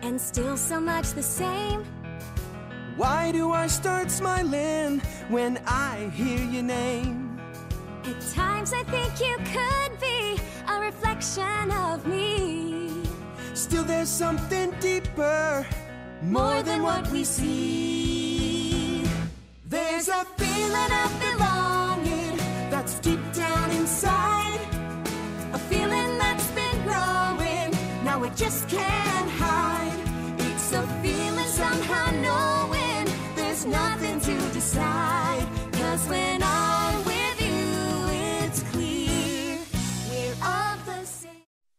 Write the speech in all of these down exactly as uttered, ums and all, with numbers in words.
and still so much the same. Why do I start smiling when I hear your name? At times I think you could be a reflection of me. Still there's something deeper, more than what we see. There's a feeling of belonging that's deep down inside, a feeling that's been growing, now it just can't hide. It's a feeling somehow knowing there's nothing to decide, 'cause when I'm with you it's clear we're of the same.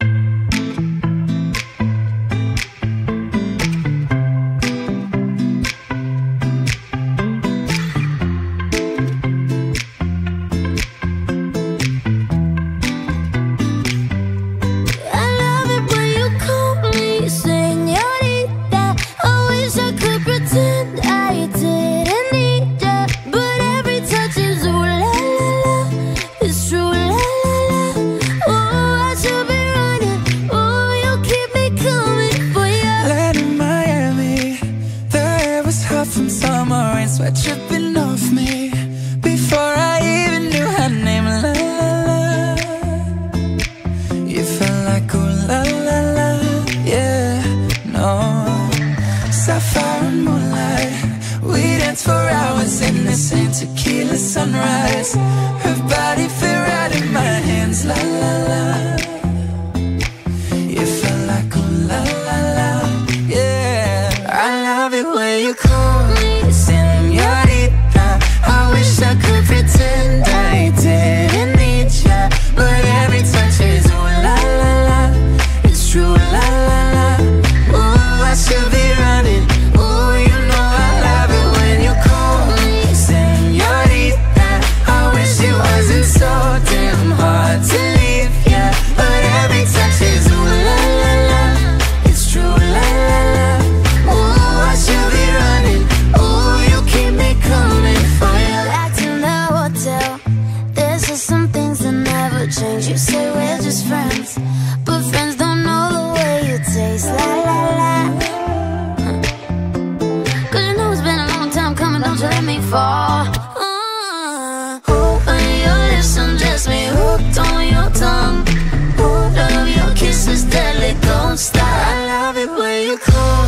Sweat dripping off me before I even knew her name. La la la, you felt like ooh la la la, yeah, no. Sapphire and moonlight, we danced for hours in the same tequila sunrise. Her body fit right in my hands. La la la, you felt like ooh la la la, yeah. I love it when you call me señorita. I wish I could pretend I didn't need ya, but every touch is ooh la la la. It's true la la la. Ooh, I should be running. Ooh, you know I love it when you call me señorita. I wish it wasn't so damn hard to leave ya, but every touch is ooh la la la. It's true la la la. Ooh, I should be running. Ooh, you keep me coming for you. Back to the hotel, there's just some things that never change. You say we're just friends, but friends don't know the way you taste. La la la, cause you know it's been a long time coming, don't you let me fall. uh, When your lips undress me, hooked on your tongue. Ooh, love your kisses deadly, don't stop. I love it when you call